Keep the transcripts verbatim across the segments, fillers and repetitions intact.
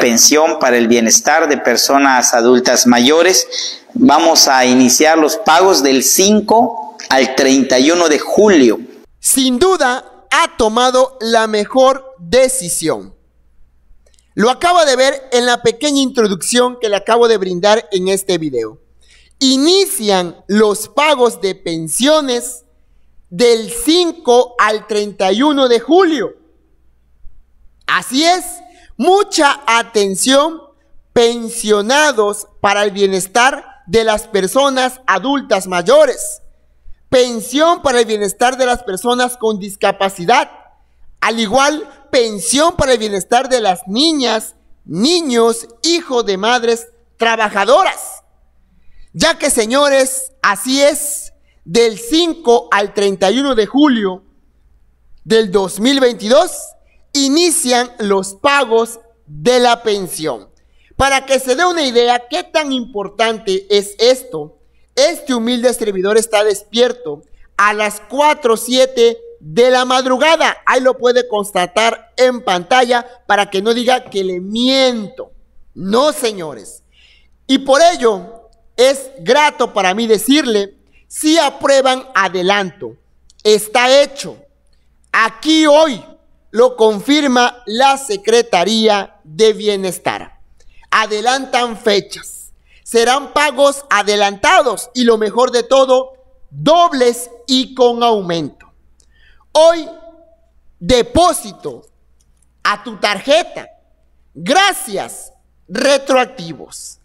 pensión para el bienestar de personas adultas mayores. Vamos a iniciar los pagos del cinco al treinta y uno de julio. Sin duda, ha tomado la mejor decisión. Lo acaba de ver en la pequeña introducción que le acabo de brindar en este video. Inician los pagos de pensiones del cinco al treinta y uno de julio. Así es, mucha atención, pensionados para el bienestar de las personas adultas mayores, pensión para el bienestar de las personas con discapacidad, al igual pensión para el bienestar de las niñas, niños, hijos de madres trabajadoras. Ya que, señores, así es, del cinco al treinta y uno de julio del dos mil veintidós, inician los pagos de la pensión. Para que se dé una idea qué tan importante es esto, este humilde servidor está despierto a las cuatro o siete de la madrugada. Ahí lo puede constatar en pantalla para que no diga que le miento. No, señores. Y por ello es grato para mí decirle, si aprueban, adelanto. Está hecho. Aquí hoy lo confirma la Secretaría de Bienestar. Adelantan fechas. Serán pagos adelantados y lo mejor de todo, dobles y con aumento. Hoy, depósito a tu tarjeta. Gracias, retroactivos.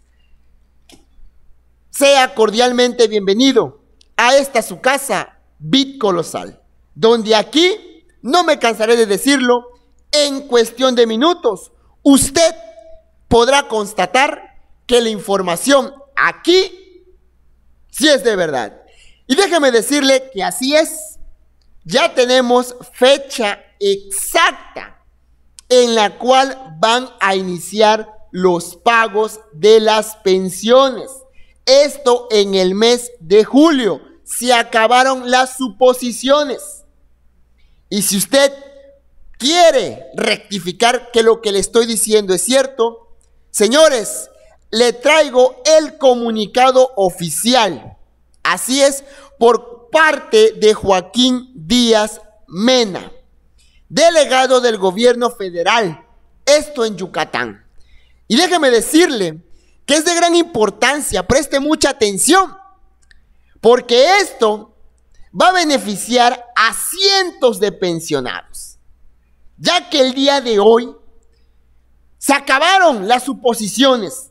Sea cordialmente bienvenido a esta su casa, Bit Colosal, donde aquí, no me cansaré de decirlo, en cuestión de minutos, usted podrá constatar que la información aquí sí es de verdad. Y déjeme decirle que así es. Ya tenemos fecha exacta en la cual van a iniciar los pagos de las pensiones. Esto en el mes de julio. Se acabaron las suposiciones. Y si usted quiere rectificar que lo que le estoy diciendo es cierto, señores, le traigo el comunicado oficial. Así es, por parte de Joaquín Díaz Mena, delegado del gobierno federal, esto en Yucatán. Y déjeme decirle que es de gran importancia, preste mucha atención, porque esto va a beneficiar a cientos de pensionados, ya que el día de hoy se acabaron las suposiciones.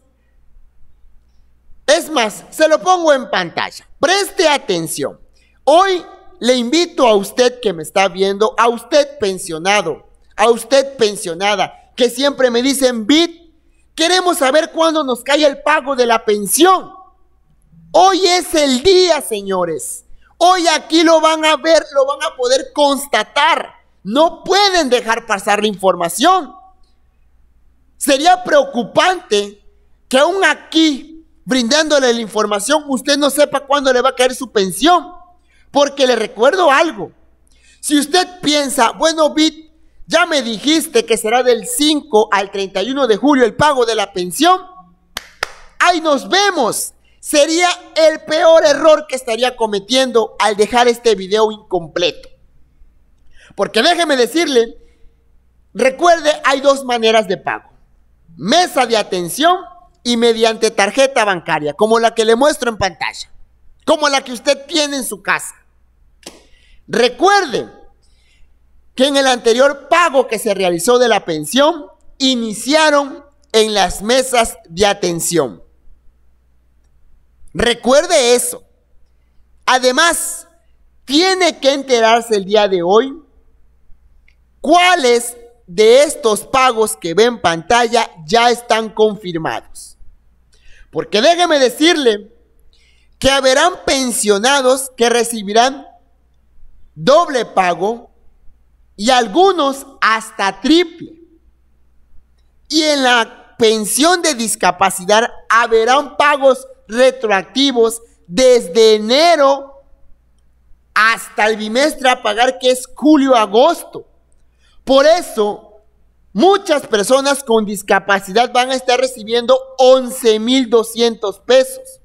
Es más, se lo pongo en pantalla. Preste atención. Hoy le invito a usted que me está viendo, a usted pensionado, a usted pensionada, que siempre me dicen, Bit, queremos saber cuándo nos cae el pago de la pensión. Hoy es el día, señores. Hoy aquí lo van a ver, lo van a poder constatar. No pueden dejar pasar la información. Sería preocupante que aún aquí, brindándole la información, usted no sepa cuándo le va a caer su pensión. Porque le recuerdo algo. Si usted piensa, bueno, Bit, ya me dijiste que será del cinco al treinta y uno de julio el pago de la pensión. Ahí nos vemos. Sería el peor error que estaría cometiendo al dejar este video incompleto. Porque déjeme decirle, recuerde, hay dos maneras de pago. Mesa de atención y mediante tarjeta bancaria, como la que le muestro en pantalla, como la que usted tiene en su casa. Recuerde que en el anterior pago que se realizó de la pensión, iniciaron en las mesas de atención. Recuerde eso. Además, tiene que enterarse el día de hoy cuáles de estos pagos que ve en pantalla ya están confirmados. Porque déjeme decirle que habrán pensionados que recibirán doble pago y algunos hasta triple. Y en la pensión de discapacidad habrán pagos retroactivos desde enero hasta el bimestre a pagar, que es julio-agosto. Por eso, muchas personas con discapacidad van a estar recibiendo once mil doscientos pesos.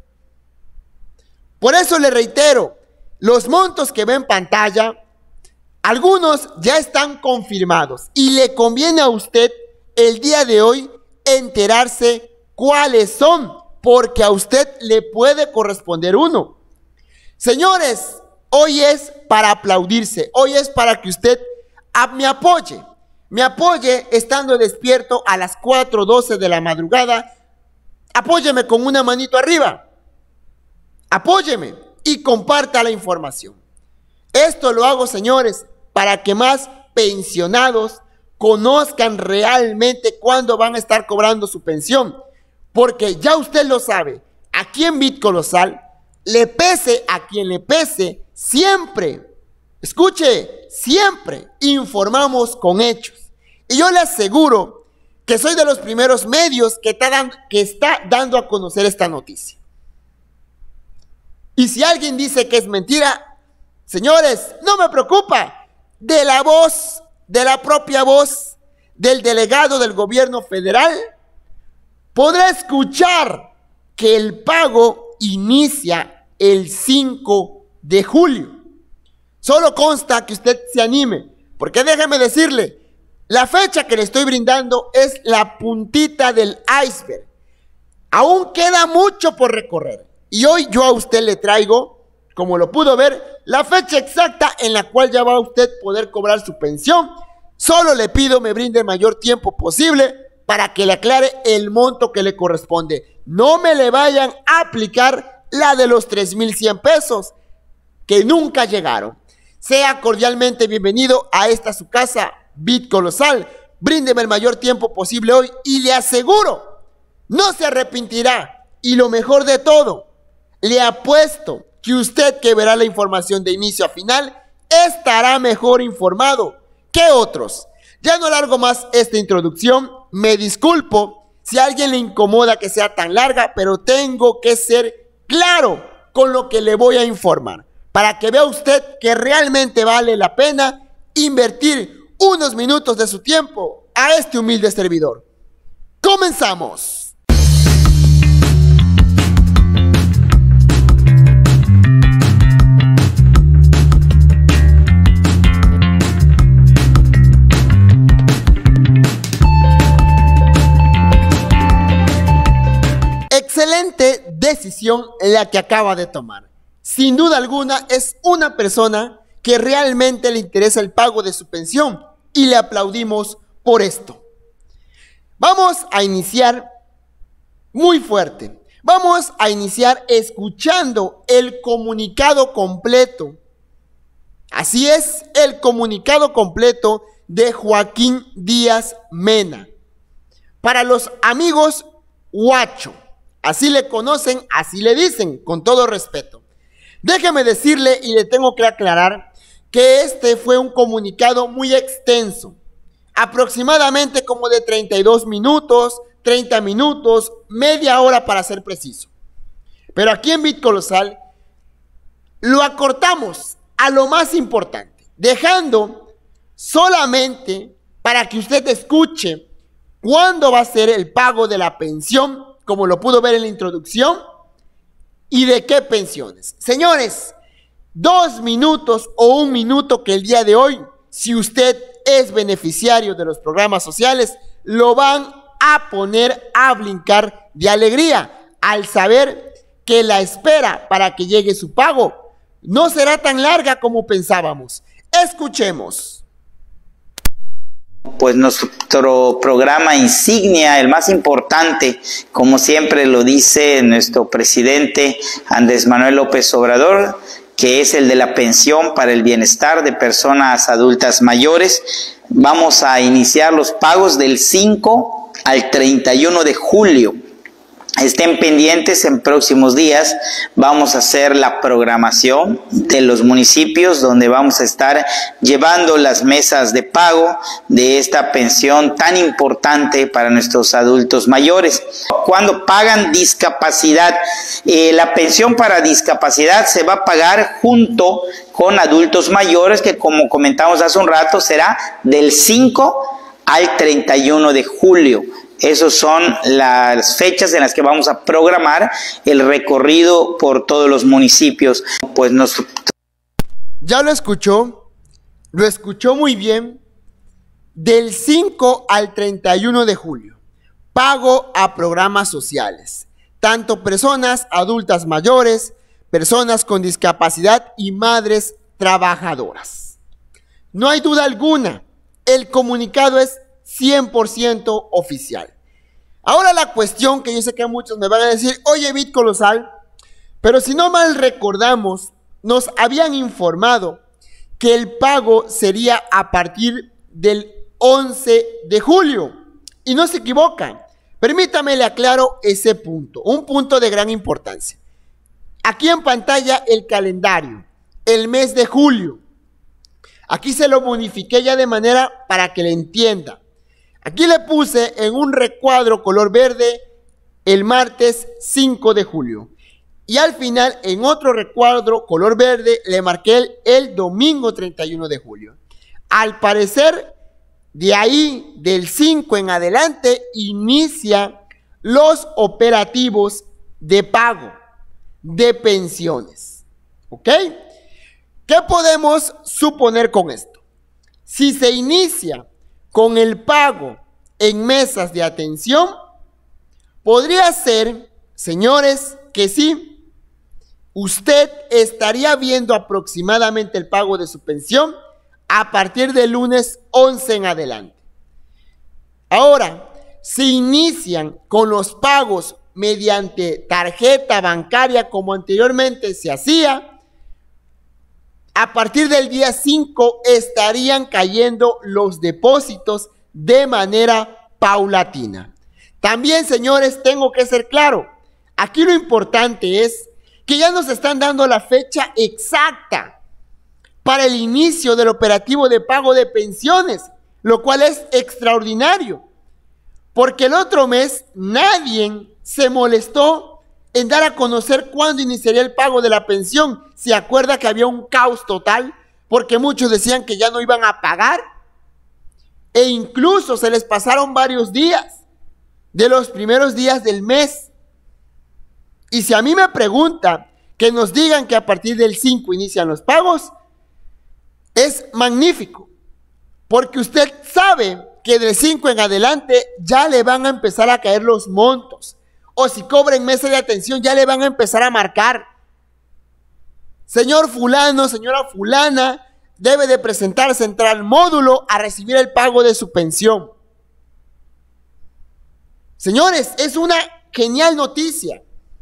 Por eso le reitero, los montos que ve en pantalla, algunos ya están confirmados y le conviene a usted el día de hoy enterarse cuáles son, porque a usted le puede corresponder uno. Señores, hoy es para aplaudirse, hoy es para que usted me apoye, me apoye estando despierto a las cuatro doce de la madrugada. Apóyeme con una manito arriba, apóyeme y comparta la información. Esto lo hago, señores, para que más pensionados conozcan realmente cuándo van a estar cobrando su pensión. Porque ya usted lo sabe, aquí en BitColosal, le pese a quien le pese, siempre, escuche, siempre informamos con hechos. Y yo le aseguro que soy de los primeros medios que está dando, que está dando a conocer esta noticia. Y si alguien dice que es mentira, señores, no me preocupa. De la voz, de la propia voz del delegado del gobierno federal, podrá escuchar que el pago inicia el cinco de julio. Solo consta que usted se anime, porque déjeme decirle, la fecha que le estoy brindando es la puntita del iceberg. Aún queda mucho por recorrer. Y hoy yo a usted le traigo, como lo pudo ver, la fecha exacta en la cual ya va a usted poder cobrar su pensión. Solo le pido me brinde el mayor tiempo posible para que le aclare el monto que le corresponde. No me le vayan a aplicar la de los tres mil cien pesos, que nunca llegaron. Sea cordialmente bienvenido a esta su casa, BitColosal. Bríndeme el mayor tiempo posible hoy y le aseguro, no se arrepentirá. Y lo mejor de todo, le apuesto que usted que verá la información de inicio a final estará mejor informado que otros. Ya no largo más esta introducción, me disculpo si a alguien le incomoda que sea tan larga, pero tengo que ser claro con lo que le voy a informar, para que vea usted que realmente vale la pena invertir unos minutos de su tiempo a este humilde servidor. ¡Comenzamos! Excelente decisión la que acaba de tomar. Sin duda alguna es una persona que realmente le interesa el pago de su pensión y le aplaudimos por esto. Vamos a iniciar muy fuerte. Vamos a iniciar escuchando el comunicado completo. Así es, el comunicado completo de Joaquín Díaz Mena. Para los amigos Huacho, así le conocen, así le dicen, con todo respeto. Déjeme decirle y le tengo que aclarar que este fue un comunicado muy extenso, aproximadamente como de treinta y dos minutos, treinta minutos, media hora para ser preciso. Pero aquí en BitColosal lo acortamos a lo más importante, dejando solamente para que usted escuche cuándo va a ser el pago de la pensión, como lo pudo ver en la introducción, y de qué pensiones. Señores, dos minutos o un minuto que el día de hoy, si usted es beneficiario de los programas sociales, lo van a poner a brincar de alegría al saber que la espera para que llegue su pago no será tan larga como pensábamos. Escuchemos. Pues nuestro programa insignia, el más importante, como siempre lo dice nuestro presidente Andrés Manuel López Obrador, que es el de la pensión para el bienestar de personas adultas mayores. Vamos a iniciar los pagos del cinco al treinta y uno de julio. Estén pendientes, en próximos días vamos a hacer la programación de los municipios donde vamos a estar llevando las mesas de pago de esta pensión tan importante para nuestros adultos mayores. Cuando pagan discapacidad, eh, la pensión para discapacidad se va a pagar junto con adultos mayores, que como comentamos hace un rato será del cinco al treinta y uno de julio. Esas son las fechas en las que vamos a programar el recorrido por todos los municipios. Pues nos... Ya lo escuchó, lo escuchó muy bien. Del cinco al treinta y uno de julio, pago a programas sociales, tanto personas adultas mayores, personas con discapacidad y madres trabajadoras. No hay duda alguna, el comunicado es cien por ciento oficial. Ahora la cuestión que yo sé que muchos me van a decir, oye, Bit Colosal, pero si no mal recordamos, nos habían informado que el pago sería a partir del once de julio. Y no se equivocan. Permítame le aclaro ese punto, un punto de gran importancia. Aquí en pantalla el calendario, el mes de julio. Aquí se lo bonifiqué ya de manera para que le entienda. Aquí le puse en un recuadro color verde el martes cinco de julio. Y al final en otro recuadro color verde le marqué el, el domingo treinta y uno de julio. Al parecer, de ahí, del cinco en adelante, inicia los operativos de pago de pensiones. ¿Ok? ¿Qué podemos suponer con esto? Si se inicia con el pago en mesas de atención, podría ser, señores, que sí, usted estaría viendo aproximadamente el pago de su pensión a partir del lunes once en adelante. Ahora, si inician con los pagos mediante tarjeta bancaria como anteriormente se hacía, a partir del día cinco estarían cayendo los depósitos de manera paulatina. También, señores, tengo que ser claro, aquí lo importante es que ya nos están dando la fecha exacta para el inicio del operativo de pago de pensiones, lo cual es extraordinario, porque el otro mes nadie se molestó en dar a conocer cuándo iniciaría el pago de la pensión. ¿Se acuerda que había un caos total? Porque muchos decían que ya no iban a pagar, e incluso se les pasaron varios días, de los primeros días del mes. Y si a mí me pregunta que nos digan que a partir del cinco inician los pagos, es magnífico, porque usted sabe que del cinco en adelante ya le van a empezar a caer los montos, o si cobra en mesa de atención ya le van a empezar a marcar. Señor fulano, señora fulana, debe de presentarse, entrar al módulo a recibir el pago de su pensión. Señores, es una genial noticia.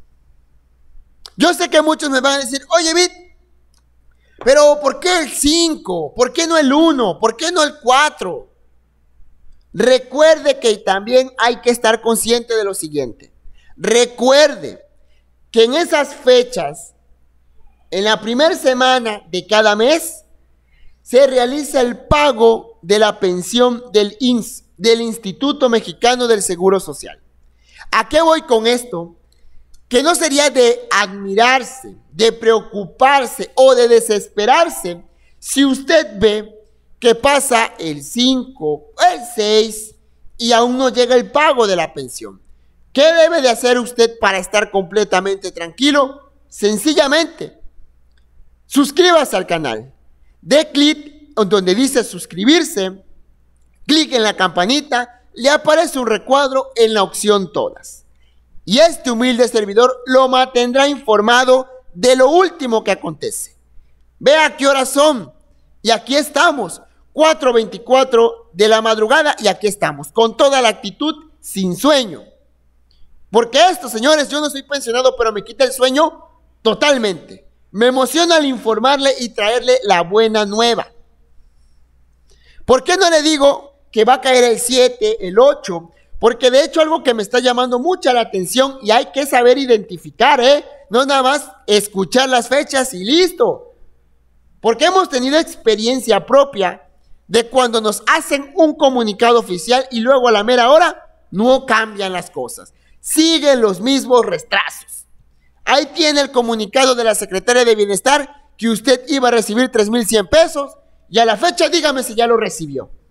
Yo sé que muchos me van a decir, oye, Bit, pero ¿por qué el cinco? ¿Por qué no el uno? ¿Por qué no el cuatro? Recuerde que también hay que estar consciente de lo siguiente. Recuerde que en esas fechas, en la primera semana de cada mes, se realiza el pago de la pensión del I M S S, del Instituto Mexicano del Seguro Social. ¿A qué voy con esto? Que no sería de admirarse, de preocuparse o de desesperarse si usted ve que pasa el cinco, el seis y aún no llega el pago de la pensión. ¿Qué debe de hacer usted para estar completamente tranquilo? Sencillamente, suscríbase al canal, dé clic donde dice suscribirse, clic en la campanita, le aparece un recuadro en la opción todas. Y este humilde servidor lo mantendrá informado de lo último que acontece. Vea qué horas son. Y aquí estamos, cuatro veinticuatro de la madrugada, y aquí estamos, con toda la actitud, sin sueño. Porque esto, señores, yo no soy pensionado, pero me quita el sueño totalmente. Me emociona al informarle y traerle la buena nueva. ¿Por qué no le digo que va a caer el siete, el ocho? Porque de hecho algo que me está llamando mucha la atención y hay que saber identificar, ¿eh? No nada más escuchar las fechas y listo. Porque hemos tenido experiencia propia de cuando nos hacen un comunicado oficial y luego a la mera hora no cambian las cosas. Siguen los mismos retrasos. Ahí tiene el comunicado de la Secretaría de Bienestar que usted iba a recibir tres mil cien pesos y a la fecha dígame si ya lo recibió.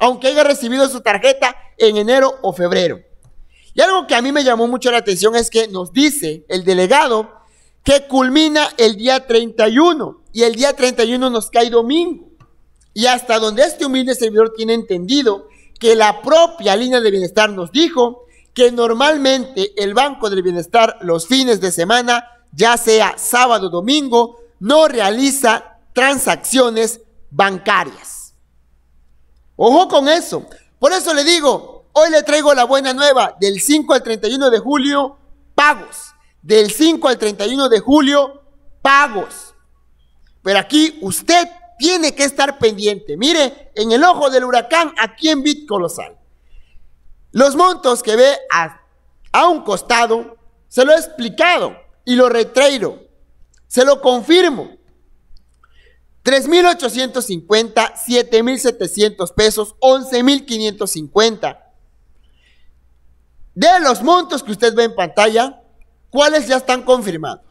aunque haya recibido su tarjeta en enero o febrero. Y algo que a mí me llamó mucho la atención es que nos dice el delegado que culmina el día treinta y uno, y el día treinta y uno nos cae domingo. Y hasta donde este humilde servidor tiene entendido que la propia línea de bienestar nos dijo que normalmente el Banco del Bienestar los fines de semana, ya sea sábado o domingo, no realiza transacciones bancarias. Ojo con eso. Por eso le digo, hoy le traigo la buena nueva. Del cinco al treinta y uno de julio, pagos. Del cinco al treinta y uno de julio, pagos. Pero aquí usted tiene que estar pendiente. Mire, en el ojo del huracán, aquí en BitColosal. Los montos que ve a, a un costado, se lo he explicado y lo reitero, se lo confirmo. tres mil ochocientos cincuenta, siete mil setecientos pesos, once mil quinientos cincuenta. De los montos que usted ve en pantalla, ¿cuáles ya están confirmados?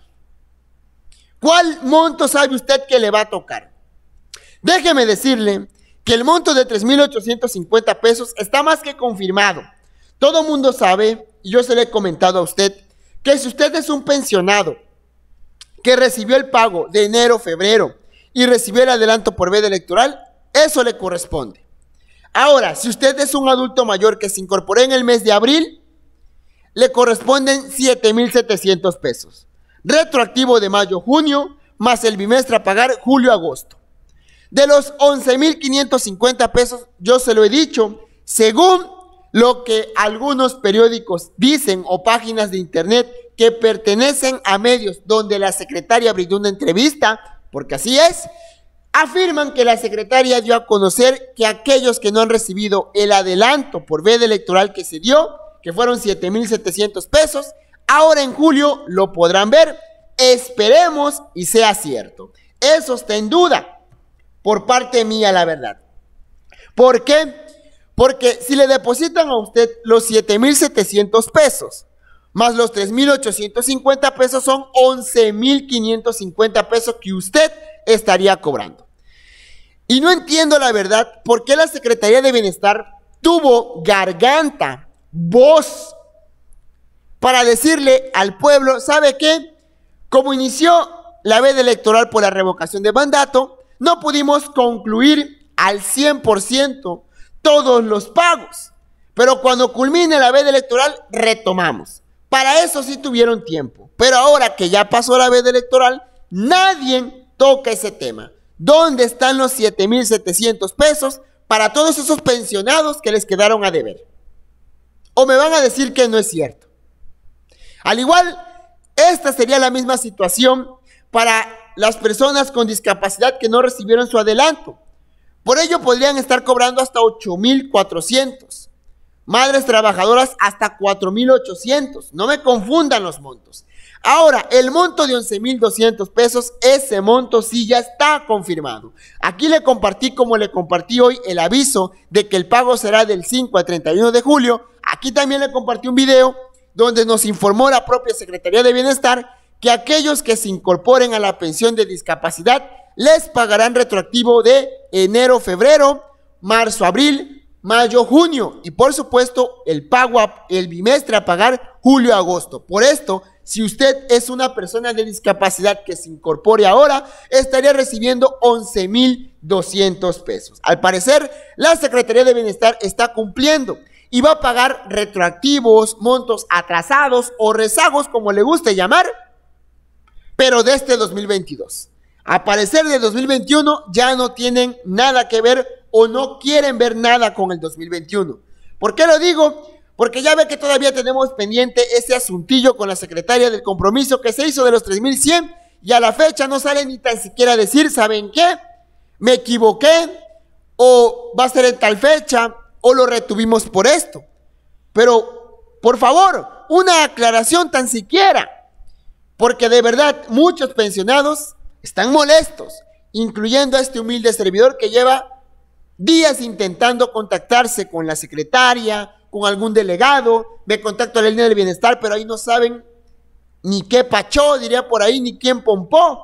¿Cuál monto sabe usted que le va a tocar? Déjeme decirle que el monto de tres mil ochocientos cincuenta pesos está más que confirmado. Todo mundo sabe, y yo se lo he comentado a usted, que si usted es un pensionado que recibió el pago de enero, febrero y recibió el adelanto por veda electoral, eso le corresponde. Ahora, si usted es un adulto mayor que se incorporó en el mes de abril, le corresponden siete mil setecientos pesos. Retroactivo de mayo, junio, más el bimestre a pagar julio, agosto. De los once mil quinientos cincuenta pesos, yo se lo he dicho, según lo que algunos periódicos dicen o páginas de internet que pertenecen a medios donde la secretaria brindó una entrevista, porque así es, afirman que la secretaria dio a conocer que aquellos que no han recibido el adelanto por veda electoral que se dio, que fueron siete mil setecientos pesos, ahora en julio lo podrán ver. Esperemos y sea cierto. Eso está en duda por parte mía, la verdad. ¿Por qué? Porque si le depositan a usted los siete mil setecientos pesos más los tres mil ochocientos cincuenta pesos, son once mil quinientos cincuenta pesos que usted estaría cobrando. Y no entiendo la verdad por qué la Secretaría de Bienestar tuvo garganta, voz, para decirle al pueblo, ¿sabe qué? Como inició la veda electoral por la revocación de mandato, no pudimos concluir al cien por ciento todos los pagos, pero cuando culmine la veda electoral retomamos. Para eso sí tuvieron tiempo, pero ahora que ya pasó la veda electoral, nadie toca ese tema. ¿Dónde están los siete mil setecientos pesos para todos esos pensionados que les quedaron a deber? ¿O me van a decir que no es cierto? Al igual, esta sería la misma situación para las personas con discapacidad que no recibieron su adelanto. Por ello podrían estar cobrando hasta ocho mil cuatrocientos. Madres trabajadoras hasta cuatro mil ochocientos. No me confundan los montos. Ahora, el monto de once mil doscientos pesos, ese monto sí ya está confirmado. Aquí le compartí, como le compartí hoy, el aviso de que el pago será del cinco al treinta y uno de julio. Aquí también le compartí un video donde nos informó la propia Secretaría de Bienestar que aquellos que se incorporen a la pensión de discapacidad les pagarán retroactivo de enero, febrero, marzo, abril, mayo, junio y por supuesto el pago, a, el bimestre a pagar julio, agosto. Por esto, si usted es una persona de discapacidad que se incorpore ahora, estaría recibiendo once mil doscientos pesos. Al parecer, la Secretaría de Bienestar está cumpliendo y va a pagar retroactivos, montos atrasados o rezagos, como le guste llamar, pero de este dos mil veintidós. A parecer de dos mil veintiuno ya no tienen nada que ver o no quieren ver nada con el dos mil veintiuno. ¿Por qué lo digo? Porque ya ve que todavía tenemos pendiente ese asuntillo con la secretaria del compromiso que se hizo de los tres mil cien y a la fecha no sale ni tan siquiera decir, ¿saben qué? Me equivoqué o va a ser en tal fecha o lo retuvimos por esto. Pero, por favor, una aclaración tan siquiera, porque de verdad muchos pensionados están molestos, incluyendo a este humilde servidor que lleva días intentando contactarse con la secretaria, con algún delegado. Me contacto a la línea del bienestar, pero ahí no saben ni qué pachó, diría por ahí, ni quién pompó.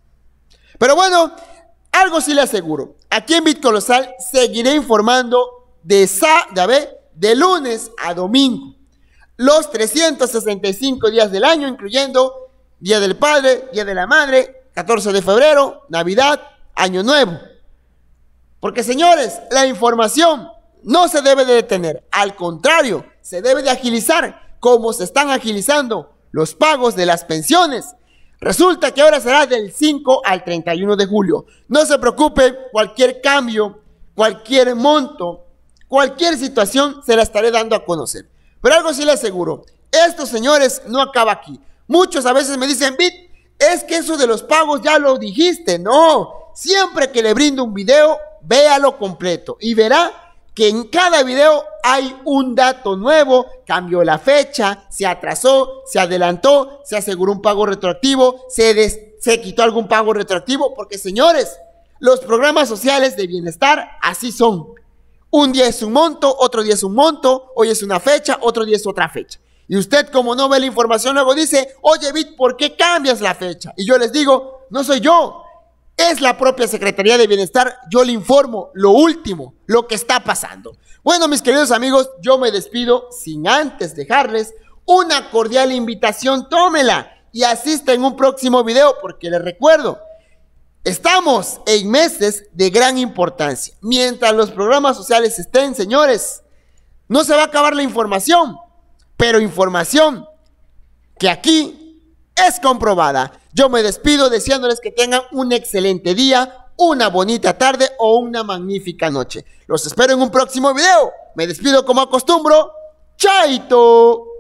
Pero bueno, algo sí le aseguro. Aquí en BitColosal seguiré informando de, sa de, a ver, de lunes a domingo. Los trescientos sesenta y cinco días del año, incluyendo Día del Padre, Día de la Madre, catorce de febrero, Navidad, Año Nuevo. Porque, señores, la información no se debe de detener. Al contrario, se debe de agilizar, como se están agilizando los pagos de las pensiones. Resulta que ahora será del cinco al treinta y uno de julio. No se preocupe, cualquier cambio, cualquier monto, cualquier situación se la estaré dando a conocer. Pero algo sí le aseguro, esto, señores, no acaba aquí. Muchos a veces me dicen, Bit, es que eso de los pagos ya lo dijiste. No, siempre que le brindo un video, véalo completo y verá que en cada video hay un dato nuevo, cambió la fecha, se atrasó, se adelantó, se aseguró un pago retroactivo, se, des, se quitó algún pago retroactivo, porque, señores, los programas sociales de bienestar así son. Un día es un monto, otro día es un monto, hoy es una fecha, otro día es otra fecha. Y usted, como no ve la información, luego dice, oye, Bit, ¿por qué cambias la fecha? Y yo les digo, no soy yo, es la propia Secretaría de Bienestar. Yo le informo lo último, lo que está pasando. Bueno, mis queridos amigos, yo me despido sin antes dejarles una cordial invitación. Tómela y asista en un próximo video, porque les recuerdo, estamos en meses de gran importancia. Mientras los programas sociales estén, señores, no se va a acabar la información, pero información que aquí es comprobada. Yo me despido deseándoles que tengan un excelente día, una bonita tarde o una magnífica noche. Los espero en un próximo video. Me despido como acostumbro. ¡Chaito!